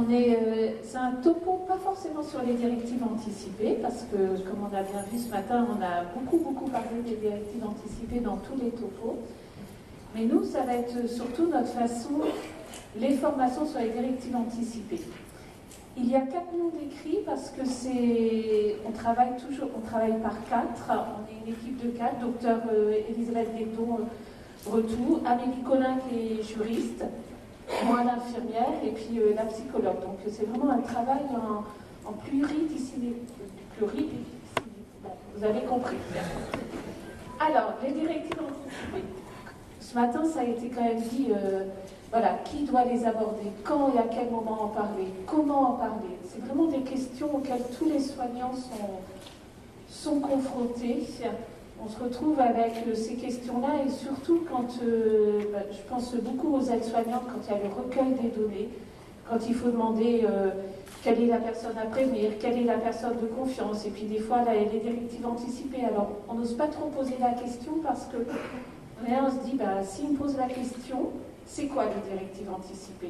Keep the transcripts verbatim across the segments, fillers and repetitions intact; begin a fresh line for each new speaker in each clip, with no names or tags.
on est, euh, c'est un topo pas forcément sur les directives anticipées, parce que, comme on a bien vu ce matin, on a beaucoup, beaucoup parlé des directives anticipées dans tous les topos. Mais nous, ça va être surtout notre façon, les formations sur les directives anticipées. Il y a quatre noms d'écrits parce que c'est, on travaille toujours, on travaille par quatre. On est une équipe de quatre. Docteur euh, Elisabeth Guédon, euh, Retour, Amélie Collin qui est juriste, moi l'infirmière et puis euh, la psychologue. Donc c'est vraiment un travail en, en pluridisciplinaire. Bon, vous avez compris. Alors, les directives anticipées. Ce matin, ça a été quand même dit. Euh, Voilà, qui doit les aborder, quand et à quel moment en parler, comment en parler. C'est vraiment des questions auxquelles tous les soignants sont, sont confrontés. On se retrouve avec ces questions-là et surtout quand, euh, bah, je pense beaucoup aux aides-soignantes, quand il y a le recueil des données, quand il faut demander euh, quelle est la personne à prévenir, quelle est la personne de confiance, et puis des fois, là, il y a les directives anticipées. Alors, on n'ose pas trop poser la question parce que là, on se dit, bah, s'il me pose la question, c'est quoi les directives anticipées?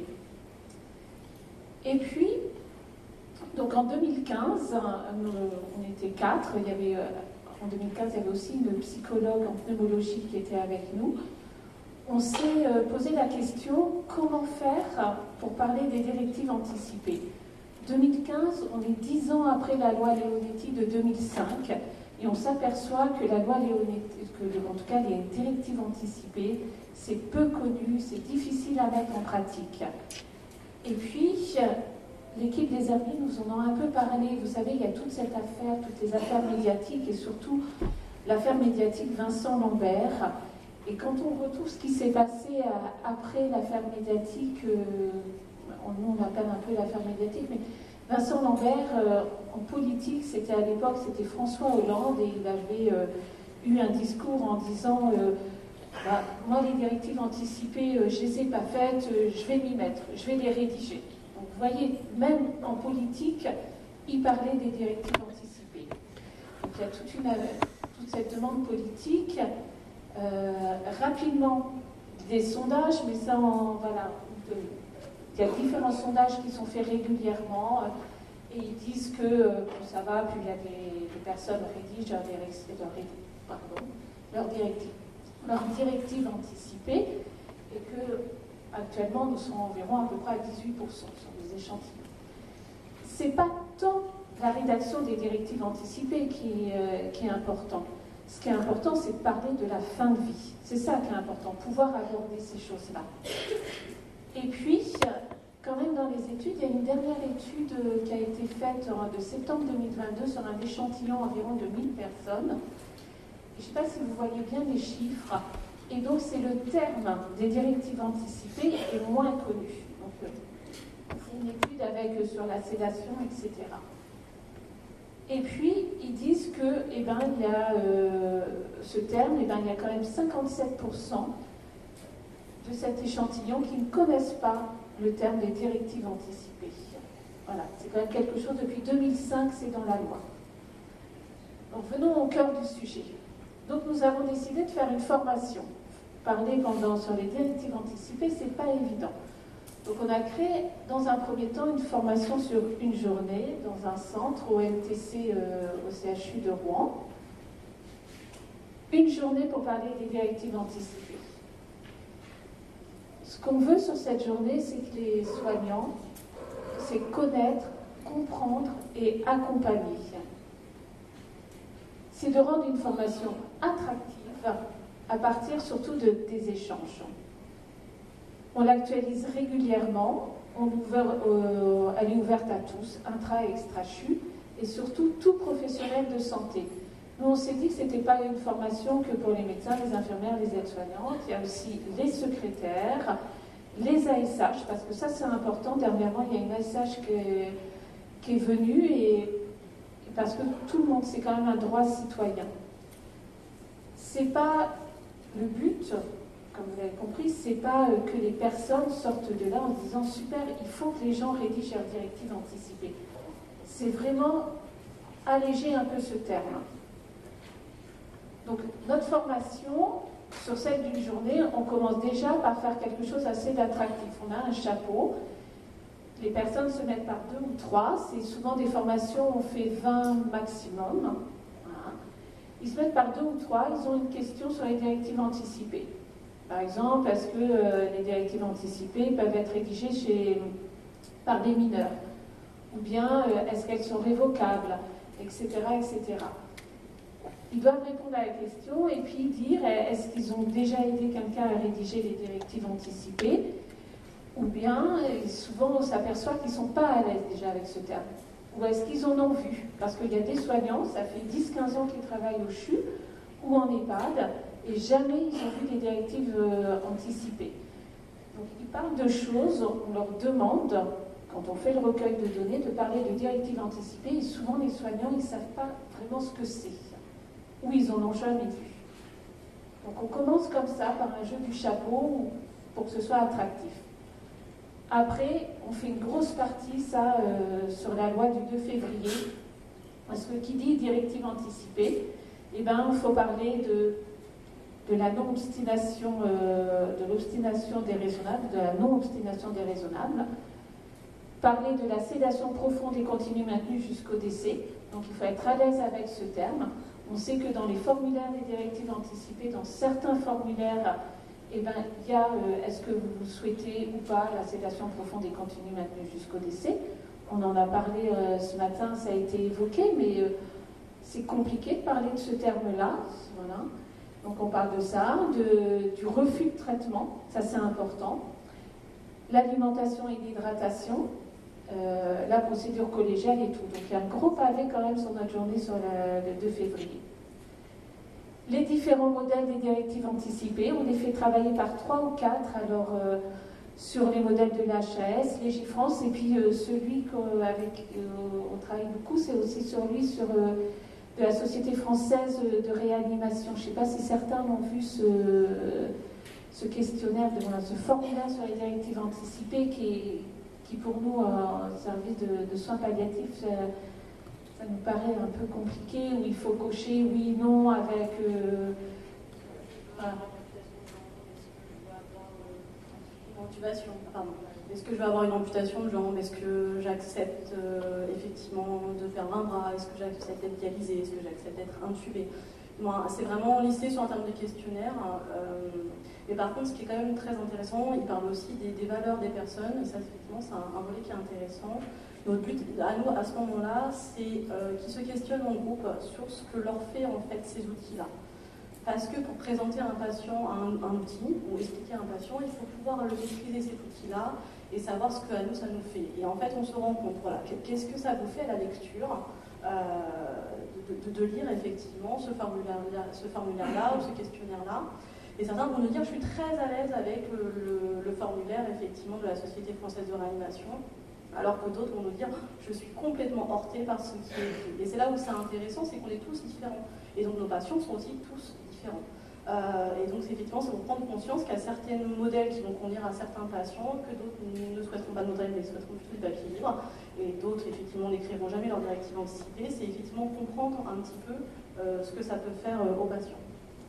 Et puis, donc en deux mille quinze, on était quatre, il y avait, en deux mille quinze, il y avait aussi une psychologue en pneumologie qui était avec nous. On s'est posé la question, comment faire pour parler des directives anticipées? deux mille quinze, on est dix ans après la loi Leonetti de deux mille cinq, et on s'aperçoit que la loi Leonetti, que en tout cas les directives anticipées, c'est peu connu, c'est difficile à mettre en pratique. Et puis, l'équipe des Herbiers nous en a un peu parlé. Vous savez, il y a toute cette affaire, toutes les affaires médiatiques, et surtout l'affaire médiatique Vincent Lambert. Et quand on retrouve ce qui s'est passé à, après l'affaire médiatique, euh, nous on appelle un peu l'affaire médiatique, mais Vincent Lambert, euh, en politique, c'était à l'époque, c'était François Hollande, et il avait euh, eu un discours en disant euh, bah, moi les directives anticipées, euh, je ne les ai pas faites, euh, je vais m'y mettre, je vais les rédiger. Donc vous voyez, même en politique, il parlait des directives anticipées. Donc il y a toute, une, toute cette demande politique. Euh, rapidement, des sondages, mais ça, en, voilà, de, il y a différents sondages qui sont faits régulièrement, et ils disent que euh, plus ça va, plus il y a des, des personnes rédigent leur, leur, pardon, leur directive, leur directive anticipée, et que actuellement nous sommes environ à peu près à dix-huit pour cent sur les échantillons. C'est pas tant la rédaction des directives anticipées qui, euh, qui est important. Ce qui est important, c'est de parler de la fin de vie. C'est ça qui est important, pouvoir aborder ces choses-là. Et puis, quand même dans les études, il y a une dernière étude qui a été faite de septembre deux mille vingt-deux sur un échantillon environ de mille personnes. Je ne sais pas si vous voyez bien les chiffres. Et donc, c'est le terme des directives anticipées qui est moins connu. Donc, c'est une étude avec sur la sédation, et cetera. Et puis, ils disent que, eh ben, il y a euh, ce terme, eh ben, il y a quand même cinquante-sept pour cent de cet échantillon qui ne connaissent pas le terme des directives anticipées. Voilà, c'est quand même quelque chose, depuis deux mille cinq, c'est dans la loi. Donc, venons au cœur du sujet. Donc, nous avons décidé de faire une formation. Parler pendant sur les directives anticipées, c'est pas évident. Donc on a créé dans un premier temps une formation sur une journée dans un centre au M T C, euh, au C H U de Rouen. Une journée pour parler des directives anticipées. Ce qu'on veut sur cette journée, c'est que les soignants, c'est connaître, comprendre et accompagner. C'est de rendre une formation attractive à partir surtout de, des échanges. On l'actualise régulièrement, on ouvert, euh, elle est ouverte à tous, intra et extra-C H U, et surtout tout professionnel de santé. Nous, on s'est dit que ce n'était pas une formation que pour les médecins, les infirmières, les aides-soignantes, il y a aussi les secrétaires, les A S H, parce que ça c'est important. Dernièrement, il y a une A S H qui est, qui est venue, et, parce que tout le monde, c'est quand même un droit citoyen. C'est pas le but. Comme vous l'avez compris, ce n'est pas que les personnes sortent de là en se disant « super, il faut que les gens rédigent leurs directives anticipées ». C'est vraiment alléger un peu ce terme. Donc, notre formation, sur celle d'une journée, on commence déjà par faire quelque chose assez d'attractif. On a un chapeau les personnes se mettent par deux ou trois. C'est souvent des formations, on fait vingt maximum. Voilà. Ils se mettent par deux ou trois, ils ont une question sur les directives anticipées. Par exemple, est-ce que euh, les directives anticipées peuvent être rédigées chez, par des mineurs? Ou bien, euh, est-ce qu'elles sont révocables, et cetera, et cetera. Ils doivent répondre à la question et puis dire, est-ce qu'ils ont déjà aidé quelqu'un à rédiger les directives anticipées? Ou bien, souvent, on s'aperçoit qu'ils ne sont pas à l'aise déjà avec ce terme. Ou est-ce qu'ils en ont vu? Parce qu'il y a des soignants, ça fait dix à quinze ans qu'ils travaillent au C H U ou en EHPAD, et jamais ils ont vu des directives euh, anticipées. Donc ils parlent de choses, on leur demande, quand on fait le recueil de données, de parler de directives anticipées, et souvent les soignants, ils ne savent pas vraiment ce que c'est, ou ils n'en ont jamais vu. Donc on commence comme ça, par un jeu du chapeau, pour que ce soit attractif. Après, on fait une grosse partie, ça, euh, sur la loi du deux février, parce que qui dit directive anticipée, eh ben, il faut parler de de la non-obstination euh, de l'obstination déraisonnable, de la non-obstination déraisonnable, parler de la sédation profonde et continue maintenue jusqu'au décès. Donc il faut être à l'aise avec ce terme. On sait que dans les formulaires des directives anticipées, dans certains formulaires, eh ben, il y a euh, est-ce que vous souhaitez ou pas la sédation profonde et continue maintenue jusqu'au décès. On en a parlé euh, ce matin, ça a été évoqué, mais euh, c'est compliqué de parler de ce terme-là. Voilà. Donc on parle de ça, de, du refus de traitement, ça c'est important, l'alimentation et l'hydratation, euh, la procédure collégiale et tout. Donc il y a un gros pavé quand même sur notre journée sur la, le deux février. Les différents modèles des directives anticipées, on les fait travailler par trois ou quatre, alors euh, sur les modèles de l'H A S, Légifrance, et puis euh, celui qu'avec euh, on travaille beaucoup, c'est aussi sur lui, sur... Euh, de la Société française de réanimation. Je ne sais pas si certains ont vu ce, ce questionnaire, de, ce formulaire sur les directives anticipées qui, est, qui pour nous, un service de, de soins palliatifs, ça, ça nous paraît un peu compliqué, où il faut cocher oui, non, avec... Euh, voilà.
Intubation, pardon. Est-ce que je vais avoir une amputation de jambe? Est-ce que j'accepte euh, effectivement de faire vingt bras? Est-ce que j'accepte d'être dialysé? Est-ce que j'accepte d'être intubé? Moi, c'est vraiment listé sur un terme de questionnaire. Euh, mais par contre, ce qui est quand même très intéressant, il parle aussi des, des valeurs des personnes. Et ça, effectivement, c'est un, un volet qui est intéressant. Notre but, à nous, à ce moment-là, c'est euh, qu'ils se questionnent en groupe sur ce que leur fait en fait ces outils-là. Parce que pour présenter un patient un, un outil, ou expliquer à un patient, il faut pouvoir le maîtriser cet outil-là et savoir ce que à nous ça nous fait. Et en fait, on se rend compte, voilà, qu'est-ce que ça vous fait à la lecture euh, de, de, de lire effectivement ce formulaire-là, ce formulaire-là ou ce questionnaire-là. Et certains vont nous dire, je suis très à l'aise avec le, le, le formulaire effectivement de la Société française de réanimation, alors que d'autres vont nous dire, je suis complètement heurté par ce qui est écrit. Et c'est là où c'est intéressant, c'est qu'on est tous différents. Et donc nos patients sont aussi tous différents. Euh, et donc effectivement, c'est pour prendre conscience qu'il y a certains modèles qui vont convenir à certains patients, que d'autres ne souhaiteront pas de modèle, mais souhaiteront plutôt du papier libre, et d'autres effectivement n'écriront jamais leur directive anticipée. C'est effectivement comprendre un petit peu euh, ce que ça peut faire euh, aux patients.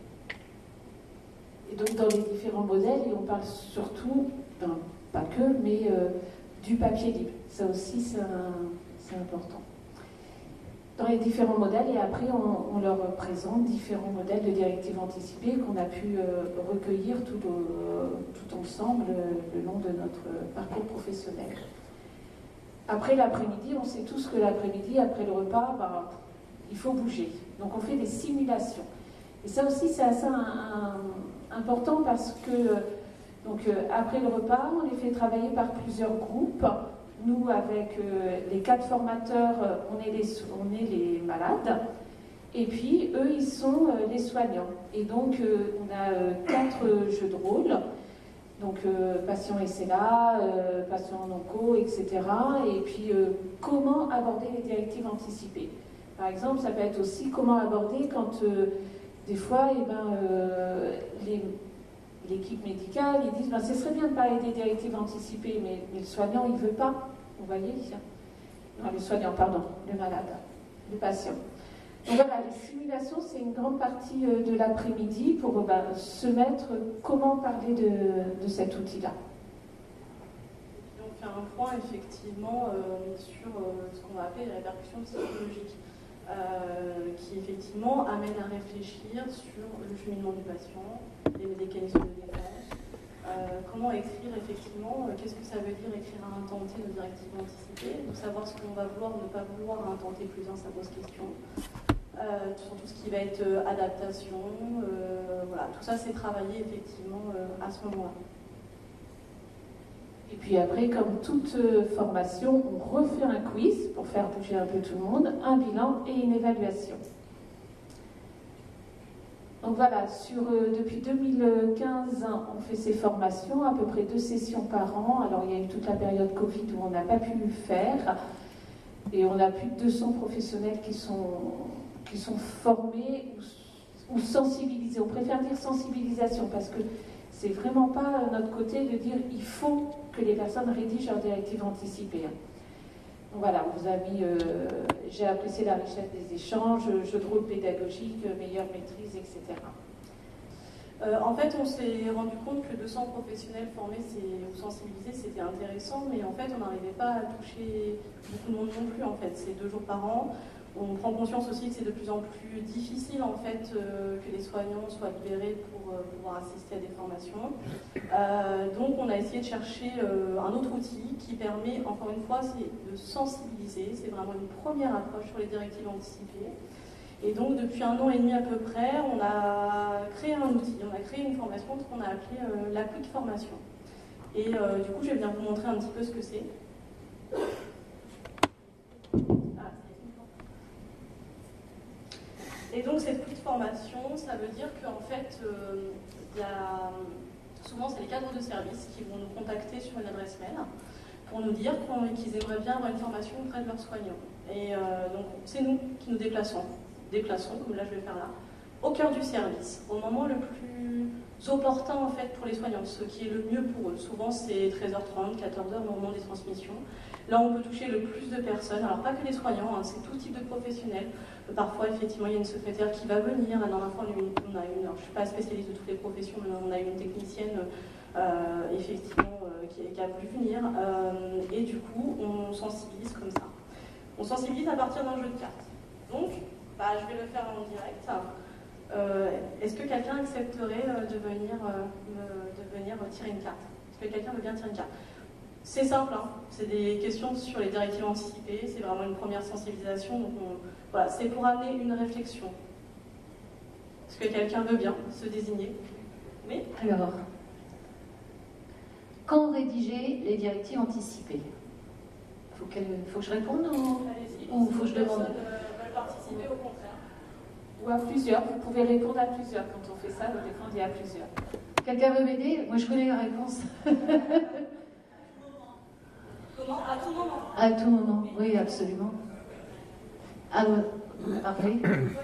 Et donc dans les différents modèles, et on parle surtout, ben, pas que, mais euh, du papier libre. Ça aussi, c'est important. Dans les différents modèles, et après on, on leur présente différents modèles de directives anticipées qu'on a pu euh, recueillir tout, le, tout ensemble le, le long de notre parcours professionnel. Après l'après-midi, on sait tous que l'après-midi, après le repas, bah, il faut bouger. Donc on fait des simulations. Et ça aussi, c'est assez un, un, important parce que donc, euh, après le repas, on les fait travailler par plusieurs groupes. Nous, avec euh, les quatre formateurs, euh, on, est les, on est les malades. Et puis, eux, ils sont euh, les soignants. Et donc, euh, on a euh, quatre euh, jeux de rôle. Donc, euh, patient S L A, euh, patient en onco, et cetera. Et puis, euh, comment aborder les directives anticipées. Par exemple, ça peut être aussi comment aborder quand, euh, des fois, eh ben, euh, les... l'équipe médicale, ils disent ben, ce serait bien de parler des directives anticipées, mais, mais le soignant, il ne veut pas. Vous voyez? Non, le soignant, pardon, le malade, le patient. Donc voilà, les simulations, c'est une grande partie de l'après-midi pour ben, se mettre comment parler de, de cet outil-là.
On fait un point effectivement euh, sur euh, ce qu'on va appeler les répercussions psychologiques, euh, qui effectivement amènent à réfléchir sur le cheminement du patient, les mécanismes de défense, euh, comment écrire effectivement, euh, qu'est-ce que ça veut dire écrire à intenter nos directives anticipées, de savoir ce qu'on va vouloir ou ne pas vouloir à intenter plus un, ça pose question. Euh, sur tout ce qui va être euh, adaptation, euh, voilà, tout ça c'est travaillé effectivement euh, à ce moment-là.
Et puis après, comme toute euh, formation, on refait un quiz pour faire bouger un peu tout le monde, un bilan et une évaluation. Donc voilà, sur, euh, depuis deux mille quinze, on fait ces formations, à peu près deux sessions par an. Alors il y a eu toute la période Covid où on n'a pas pu le faire. Et on a plus de deux cents professionnels qui sont, qui sont formés ou, ou sensibilisés. On préfère dire sensibilisation parce que c'est vraiment pas notre côté de dire il faut que les personnes rédigent leurs directives anticipées. Donc voilà, on vous a mis, euh, j'ai apprécié la richesse des échanges, jeux de rôle pédagogique, meilleure maîtrise, et cetera.
Euh, en fait, on s'est rendu compte que deux cents professionnels formés ou sensibilisés, c'était intéressant, mais en fait, on n'arrivait pas à toucher beaucoup de monde non plus. En fait, c'est deux jours par an. On prend conscience aussi que c'est de plus en plus difficile en fait euh, que les soignants soient libérés pour euh, pouvoir assister à des formations. Euh, donc, on a essayé de chercher euh, un autre outil qui permet, encore une fois, c'est de sensibiliser. C'est vraiment une première approche sur les directives anticipées. Et donc, depuis un an et demi à peu près, on a créé un outil, on a créé une formation qu'on a appelée euh, la Quick Formation. Et euh, du coup, je vais bien vous montrer un petit peu ce que c'est. Et donc, cette Quick Formation, ça veut dire qu'en fait, euh, y a, souvent, c'est les cadres de service qui vont nous contacter sur une adresse mail pour nous dire qu'ils aimeraient bien avoir une formation auprès de leurs soignants. Et euh, donc, c'est nous qui nous déplaçons. déplaçons, comme là je vais faire là, au cœur du service, au moment le plus opportun en fait pour les soignants, ce qui est le mieux pour eux. Souvent c'est treize heures trente, quatorze heures au moment des transmissions. Là on peut toucher le plus de personnes, alors pas que les soignants, hein, c'est tout type de professionnels. Parfois effectivement il y a une secrétaire qui va venir, la dernière fois on a une, on a une alors, je ne suis pas spécialiste de toutes les professions, mais on a une technicienne euh, effectivement euh, qui, qui a voulu venir, euh, et du coup on sensibilise comme ça. On sensibilise à partir d'un jeu de cartes. Donc, bah, je vais le faire en direct. Euh, Est-ce que quelqu'un accepterait euh, de, venir, euh, me, de venir tirer une carte? Est-ce que quelqu'un veut bien tirer une carte? C'est simple, hein. C'est des questions sur les directives anticipées, c'est vraiment une première sensibilisation. Donc on, voilà, c'est pour amener une réflexion. Est-ce que quelqu'un veut bien se désigner? Oui.
Alors, quand rédiger les directives anticipées? Faut, qu faut que je réponde ou, ou faut que je demande?
Participer au contraire.
Ou à plusieurs, vous pouvez répondre à plusieurs. Quand on fait ça, vous répondez à plusieurs.
Quelqu'un veut m'aider? Moi je connais la réponse.
Comment? À tout moment.
À tout moment, oui, absolument. Ah ouais, parfait.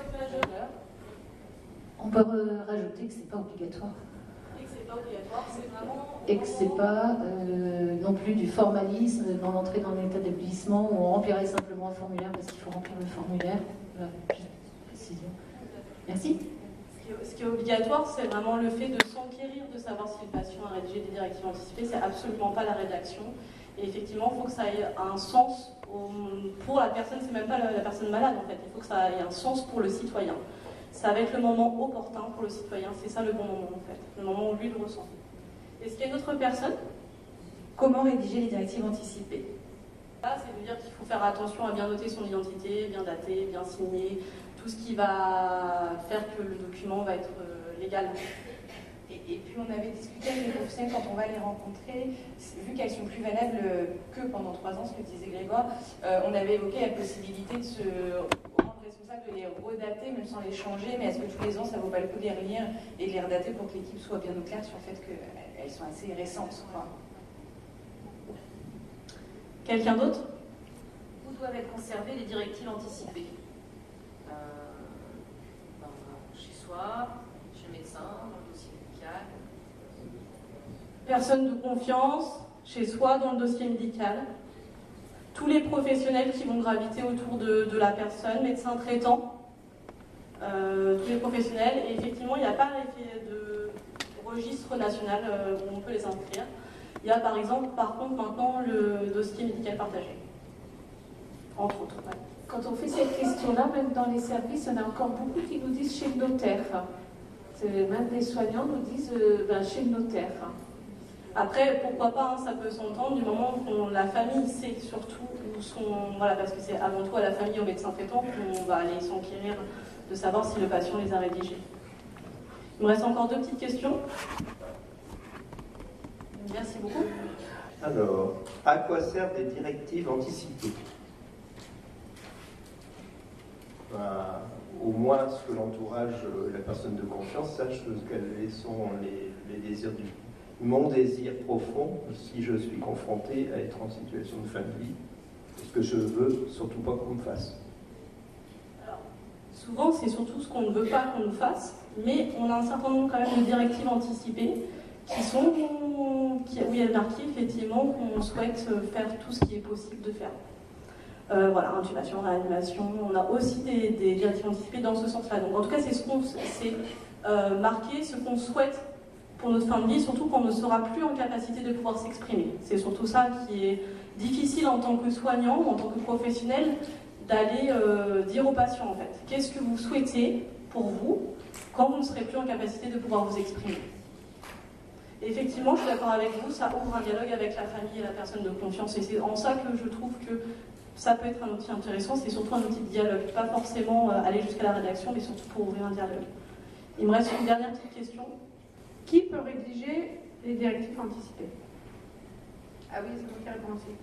On peut rajouter que c'est pas obligatoire.
Et que c'est pas obligatoire, c'est vraiment...
Et que c'est pas euh, non plus du formalisme dans l'entrée dans un établissement où on remplirait simplement un formulaire parce qu'il faut remplir le formulaire. Voilà, précision. Merci.
Ce qui, est, ce qui est obligatoire, c'est vraiment le fait de s'enquérir, de savoir si le patient a rédigé des directives anticipées. C'est absolument pas la rédaction. Et effectivement, il faut que ça ait un sens au, pour la personne. C'est même pas la, la personne malade en fait. Il faut que ça ait un sens pour le citoyen. Ça va être le moment opportun pour le citoyen. C'est ça le bon moment en fait. Le moment où lui le ressent. Est-ce qu'il y a une autre personne?
Comment rédiger les directives anticipées?
Là, c'est de dire qu'il faut faire attention à bien noter son identité, bien dater, bien signer, tout ce qui va faire que le document va être euh, légal.
Et, et puis on avait discuté avec les professionnels quand on va les rencontrer, vu qu'elles sont plus valables que pendant trois ans, ce que disait Grégoire, euh, on avait évoqué la possibilité de se rendre responsable de les redater, même sans les changer, mais est-ce que tous les ans ça vaut pas le coup de les relire et de les redater pour que l'équipe soit bien au clair sur le fait qu'elles sont assez récentes, quoi.
Quelqu'un d'autre?
Où doivent être conservées les directives anticipées? euh, ben, Chez soi, chez le médecin, dans le dossier médical.
Personne de confiance, chez soi, dans le dossier médical. Tous les professionnels qui vont graviter autour de, de la personne, médecin traitant, euh, tous les professionnels. Et effectivement, il n'y a pas de registre national euh, où on peut les inscrire. Il y a par exemple, par contre, maintenant le dossier médical partagé, entre autres. Ouais.
Quand on fait cette question-là, même dans les services, il y en a encore beaucoup qui nous disent chez le notaire. Même les soignants nous disent euh, ben, chez le notaire.
Après, pourquoi pas, hein, ça peut s'entendre du moment où la famille sait surtout où sont, voilà, parce que c'est avant tout à la famille, au médecin traitant qu'on va aller s'enquérir de savoir si le patient les a rédigés. Il me reste encore deux petites questions. Merci beaucoup.
Alors, à quoi servent les directives anticipées? Ben, au moins ce que l'entourage, la personne de confiance, sache quels sont les, les désirs du mon désir profond, si je suis confronté à être en situation de fin de vie, ce que je veux surtout pas qu'on me fasse.
Alors, souvent, c'est surtout ce qu'on ne veut pas qu'on nous fasse, mais on a un certain nombre quand même de directives anticipées qui sont, qui, où il y a marqué effectivement qu'on souhaite faire tout ce qui est possible de faire. Euh, voilà, intubation, réanimation, on a aussi des, des directives anticipées dans ce sens-là. Donc en tout cas, c'est ce qu'on, c'est euh, marqué, ce qu'on souhaite pour notre fin de vie, surtout qu'on ne sera plus en capacité de pouvoir s'exprimer. C'est surtout ça qui est difficile en tant que soignant, en tant que professionnel, d'aller euh, dire aux patients en fait. Qu'est-ce que vous souhaitez pour vous quand vous ne serez plus en capacité de pouvoir vous exprimer? Et effectivement, je suis d'accord avec vous, ça ouvre un dialogue avec la famille et la personne de confiance. Et c'est en ça que je trouve que ça peut être un outil intéressant, c'est surtout un outil de dialogue. Pas forcément euh, aller jusqu'à la rédaction, mais surtout pour ouvrir un dialogue. Il me reste une dernière petite question.
Qui peut rédiger les directives anticipées? Ah oui, c'est vous qui répondez aussi.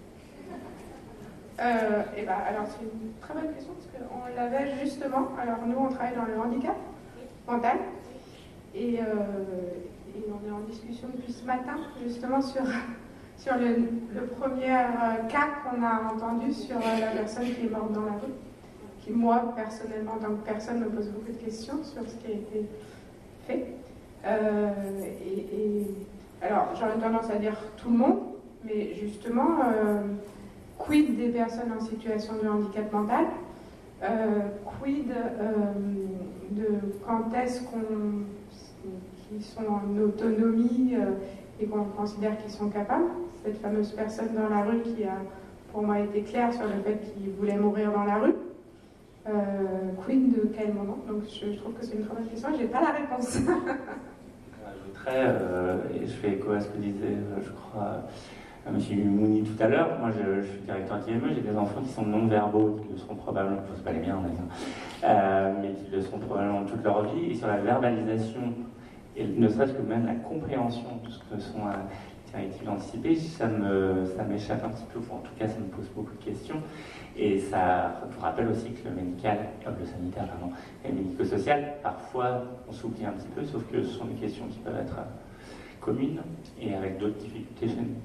Euh, et ben, alors c'est une très bonne question parce qu'on l'avait justement. Alors nous, on travaille dans le handicap mental et, euh, et on est en discussion depuis ce matin justement sur, sur le, le premier cas qu'on a entendu sur la personne qui est morte dans la rue. Qui, moi, personnellement, en tant que personne, me pose beaucoup de questions sur ce qui a été fait. Euh, et, et alors j'aurais tendance à dire tout le monde, mais justement euh, quid des personnes en situation de handicap mental, euh, quid euh, de quand est-ce qu'on qu'ils sont en autonomie euh, et qu'on considère qu'ils sont capables. Cette fameuse personne dans la rue qui a pour moi été claire sur le fait qu'il voulait mourir dans la rue. Euh, quid de quel moment? Donc je, je trouve que c'est une très bonne question, j'ai pas la réponse.
J'ajouterais, euh, et je fais écho à ce que disait, je crois, M. Mouni tout à l'heure. Moi, je, je suis directeur T M E, j'ai des enfants qui sont non-verbaux, qui le seront probablement, je ne sais pas les miens, euh, mais qui le seront probablement toute leur vie. Et sur la verbalisation, et ne serait-ce que même la compréhension de ce que sont euh, les directives anticipées, ça, me, ça m'échappe un petit peu, ou en tout cas, ça me pose beaucoup de questions. Et ça vous rappelle aussi que le médical, euh, le sanitaire, pardon, et le médico-social, parfois on s'oublie un petit peu, sauf que ce sont des questions qui peuvent être euh, communes et avec d'autres difficultés chez nous.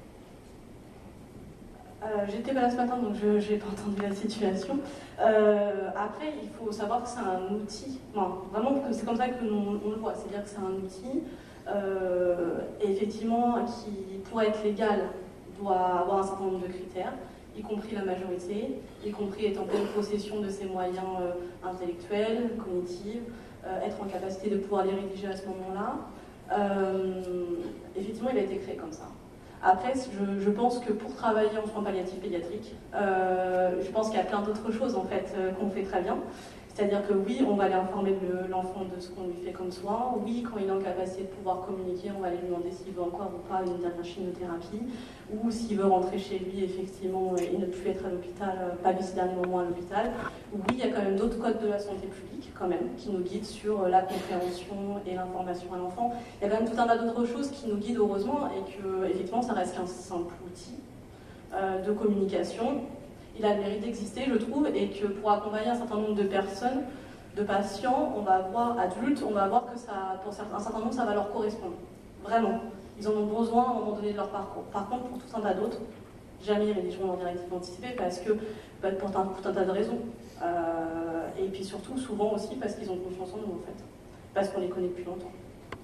Euh, J'étais pas là ce matin, donc je n'ai pas entendu la situation. Euh, après, il faut savoir que c'est un outil, non, vraiment, c'est comme ça que nous, on le voit, c'est-à-dire que c'est un outil, euh, effectivement, qui, pour être légal, doit avoir un certain nombre de critères, y compris la majorité, y compris être en pleine possession de ses moyens euh, intellectuels, cognitifs, euh, être en capacité de pouvoir les rédiger à ce moment-là. Euh, effectivement, il a été créé comme ça. Après, je, je pense que pour travailler en soins palliatifs pédiatriques, euh, je pense qu'il y a plein d'autres choses en fait euh, qu'on fait très bien. C'est-à-dire que oui, on va aller informer l'enfant de ce qu'on lui fait comme soin. Oui, quand il est en capacité de pouvoir communiquer, on va aller lui demander s'il veut encore ou pas une dernière chimiothérapie. Ou s'il veut rentrer chez lui, effectivement, et ne plus être à l'hôpital, pas lui ces derniers moments à l'hôpital. Oui, il y a quand même d'autres codes de la santé publique, quand même, qui nous guident sur la compréhension et l'information à l'enfant. Il y a quand même tout un tas d'autres choses qui nous guident, heureusement, et que, effectivement, ça reste qu'un simple outil euh, de communication. Il a le mérite d'exister, je trouve, et que pour accompagner un certain nombre de personnes, de patients, on va voir, adultes, on va voir que ça, pour un certain nombre, ça va leur correspondre. Vraiment. Ils en ont besoin à un moment donné de leur parcours. Par contre, pour tout un tas d'autres, jamais ils rédigeront leur directive anticipée parce que, bah, pour un, tout un tas de raisons. Euh, et puis surtout, souvent aussi, parce qu'ils ont confiance en nous, en fait. Parce qu'on les connaît depuis longtemps.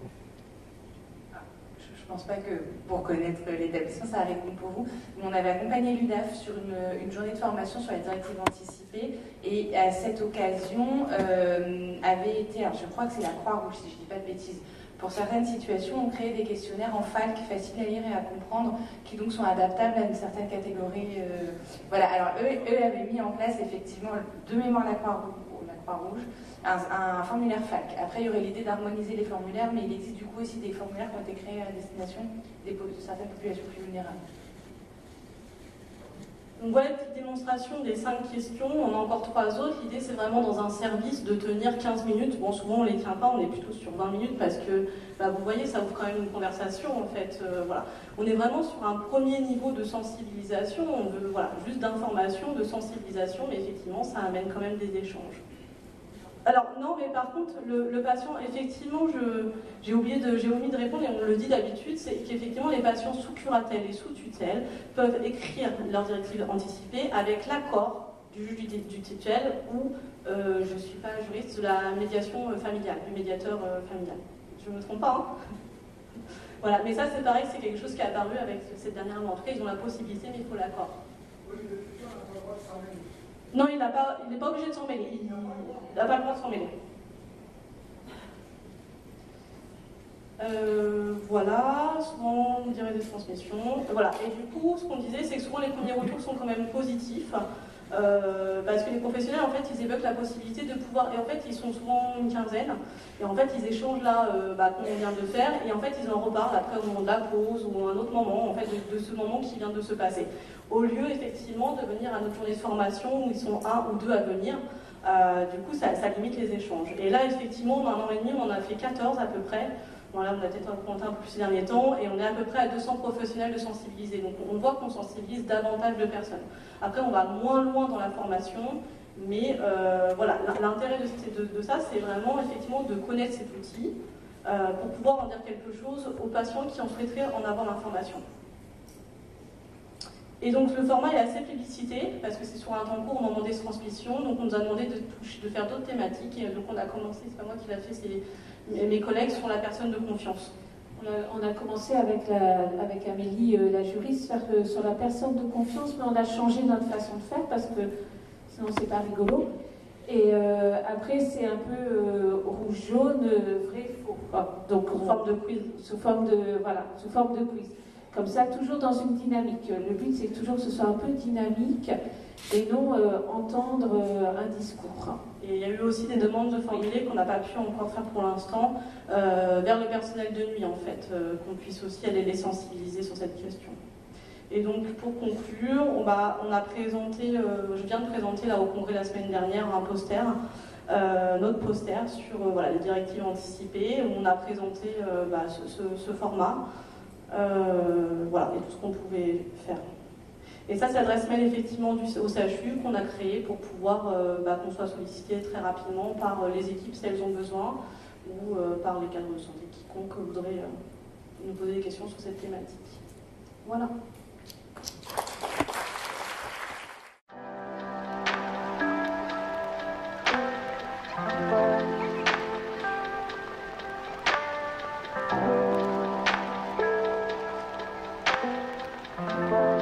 Je ne pense pas que pour connaître l'établissement, ça répond pour vous. Mais on avait accompagné l'U D A F sur une, une journée de formation sur les directives anticipées. Et à cette occasion, euh, avait été, alors je crois que c'est la Croix-Rouge, si je ne dis pas de bêtises, Pour certaines situations, on crée des questionnaires en F A L C, faciles à lire et à comprendre, qui donc sont adaptables à une certaine catégorie. Euh, voilà, alors eux, eux avaient mis en place effectivement, de mémoire la Croix-Rouge, la Croix-Rouge un, un formulaire F A L C. Après, il y aurait l'idée d'harmoniser les formulaires, mais il existe du coup aussi des formulaires qui ont été créés à destination des, de certaines populations plus vulnérables.
Donc voilà une petite démonstration des cinq questions, on a encore trois autres. L'idée c'est vraiment dans un service de tenir quinze minutes. Bon, souvent on ne les tient pas, on est plutôt sur vingt minutes parce que bah, vous voyez, ça ouvre quand même une conversation en fait. Euh, voilà. On est vraiment sur un premier niveau de sensibilisation, on veut voilà, juste d'information, de sensibilisation, mais effectivement ça amène quand même des échanges. Alors non, mais par contre, le, le patient, effectivement, j'ai oublié de, j'ai omis de répondre, et on le dit d'habitude, c'est qu'effectivement les patients sous curatelle et sous tutelle peuvent écrire leur directive anticipée avec l'accord du juge du, du tutelle ou, euh, je ne suis pas juriste, de la médiation familiale, du médiateur euh, familial. Je ne me trompe pas, hein. Voilà, mais ça c'est pareil, c'est quelque chose qui est apparu avec cette dernière loi. En tout cas, ils ont la possibilité, mais il faut l'accord. Non, il n'est pas, pas obligé de s'en mêler. Il n'a pas le droit de s'en mêler. Euh, voilà, souvent on dirait des transmissions. Voilà, et du coup, ce qu'on disait, c'est que souvent les premiers retours sont quand même positifs. Euh, parce que les professionnels, en fait, ils évoquent la possibilité de pouvoir, et en fait, ils sont souvent une quinzaine, et en fait, ils échangent là, euh, bah, qu'on vient de faire, et en fait, ils en reparlent après au moment de la pause, ou à un autre moment, en fait, de, de ce moment qui vient de se passer. Au lieu, effectivement, de venir à notre journée de formation, où ils sont un ou deux à venir, euh, du coup, ça, ça limite les échanges. Et là, effectivement, en un an et demi, on en a fait quatorze à peu près. Bon, là, on a peut-être augmenté un peu plus ces derniers temps, et on est à peu près à deux cents professionnels de sensibiliser. Donc, on voit qu'on sensibilise davantage de personnes. Après, on va moins loin dans la formation, mais euh, voilà, l'intérêt de, de, de ça, c'est vraiment effectivement de connaître cet outil euh, pour pouvoir en dire quelque chose aux patients qui en souhaiteraient en avoir l'information. Et donc le format est assez plébiscité, parce que c'est sur un temps court, on a demandé transmission, donc on nous a demandé de, toucher, de faire d'autres thématiques, et donc on a commencé, c'est pas moi qui l'a fait, c'est mes collègues sur la personne de confiance.
On a, on a commencé avec, la, avec Amélie, euh, la juriste, faire, euh, sur la personne de confiance, mais on a changé notre façon de faire, parce que sinon c'est pas rigolo. Et euh, après c'est un peu euh, rouge-jaune, euh, vrai, faux. Oh, donc sous forme de quiz, sous forme de, voilà, sous forme de quiz. Comme ça, toujours dans une dynamique. Le but, c'est toujours que ce soit un peu dynamique et non euh, entendre euh, un discours.
Et il y a eu aussi des demandes de formulaires qu'on n'a pas pu encore faire pour l'instant euh, vers le personnel de nuit, en fait, euh, qu'on puisse aussi aller les sensibiliser sur cette question. Et donc, pour conclure, on, va, on a présenté, euh, je viens de présenter là au congrès la semaine dernière un poster, euh, notre poster sur euh, voilà, les directives anticipées, où on a présenté euh, bah, ce, ce, ce format. Euh, voilà, et tout ce qu'on pouvait faire. Et ça, c'est l'adresse mail effectivement du, au C H U qu'on a créé pour pouvoir euh, bah, qu'on soit sollicité très rapidement par euh, les équipes si elles ont besoin ou euh, par les cadres de santé quiconque voudrait euh, nous poser des questions sur cette thématique. Voilà.
Bye.